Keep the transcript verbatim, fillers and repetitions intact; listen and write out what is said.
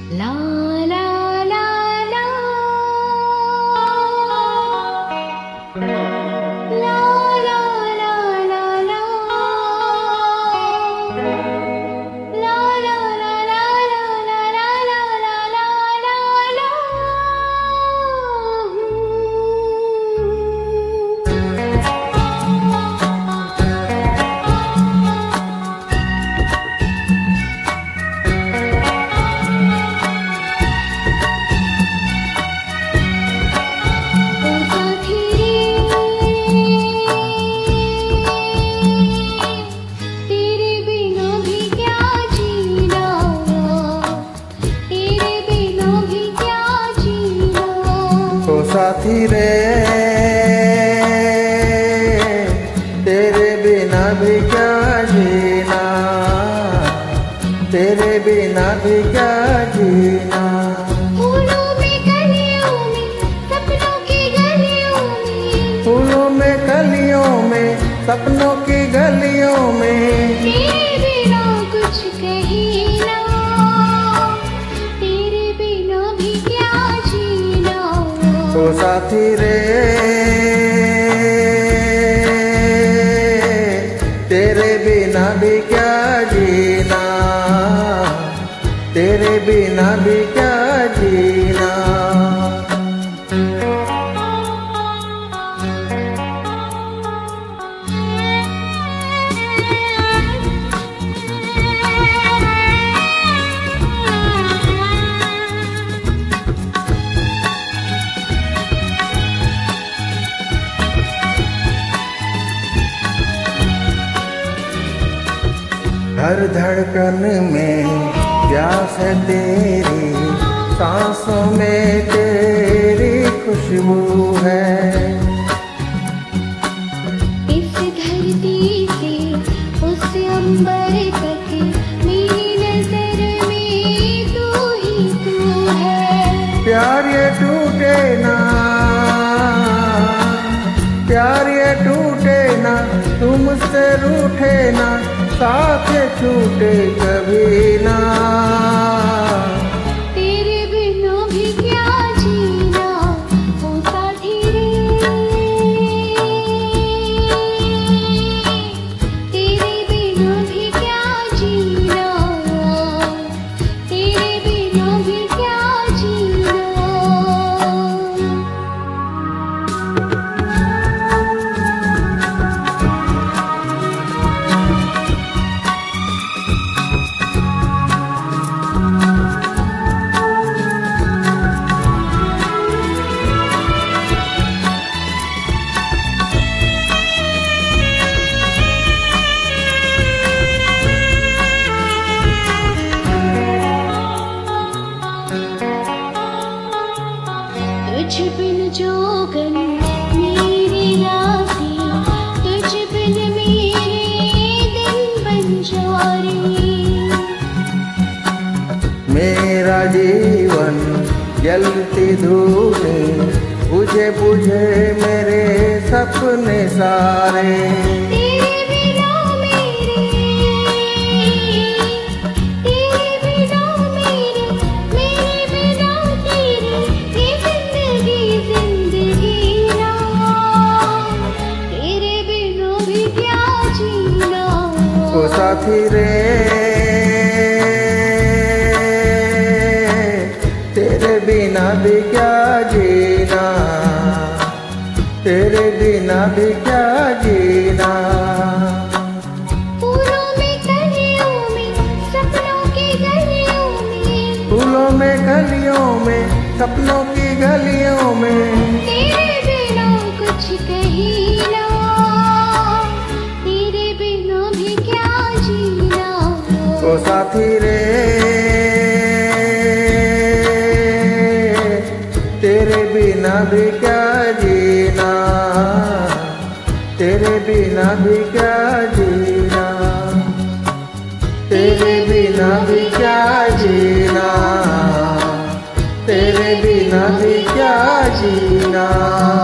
ला ला ला ला ला ला ला ला ला ला ला ला साथी रे तेरे बिना भी क्या जीना, तेरे बिना भी क्या जीना। फूलों में कलियों में सपनों की गलियों में, फूलों में कलियों में सपनों की गलियों में, तेरे बिना कुछ कहीं ना, तेरे बिना भी क्या जीना। ओ साथी रे तेरे बिना भी क्या जीना, तेरे बिना भी क्या जीना। हर धड़कन में प्यास है तेरी, सांसों में तेरी खुशबू है। इस धरती से उस अंबर तक मेरी नजर में तू ही तू है। प्यार ये टूटे ना, प्यार ये टूटे ना, तुम मुझसे रूठे ना, साथ छूटे कभी ना। तेरे बिना भी क्या जीना, ओ साथी रे तेरे बिना भी क्या जीना, तेरे बिना भी क्या जीना। तुझ बिन जोगन मेरी रातें, तुझ बिन मेरे दिन बंजारे। मेरा जीवन जलती धूलें, बुझे बुझे मेरे सपने सारे। तेरे बिना मेरे, तेरे बिना मेरे, मेरे बिना तेरे, ये जिंदगी जिंदगी ना, तेरे बिना भी क्या जीना। ओ साथी रे तेरे बिना भी क्या जीना, तेरे बिना भी क्या जीना। फूलों में कलियों में सपनों की गलियों में, फूलों में गलियों में सपनों की गलियों में, तेरे बिना कुछ कहीं ना, तेरे बिना भी क्या जीना। ओ साथी रे तेरे बिना भी क्या जीना, तेरे बिना भी क्या जीना, तेरे बिना भी क्या जीना, तेरे बिना भी क्या जीना।